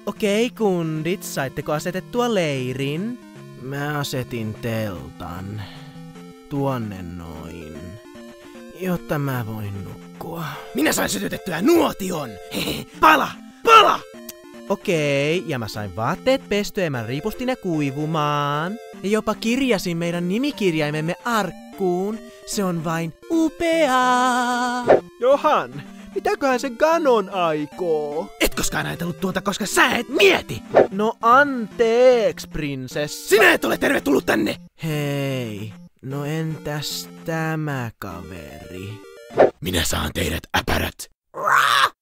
Okei, kundit, saitteko asetettua leirin? Mä asetin teltan. Tuonne noin. Jotta mä voin nukkua. Minä sain sytytettyä nuotion! Hehe, pala! Pala! Okei, ja mä sain vaatteet pestyä ja mä riipustin ne kuivumaan. Ja jopa kirjasin meidän nimikirjaimemme arkkuun. Se on vain upeaa! Johan, mitäköhän se Ganon aikoo? Et koskaan ajatellut tuota, koska sä et mieti! No anteeks, prinsessa. Sinä et ole tervetullut tänne! Hei, no entäs tämä kaveri? Minä saan teidät äpärät!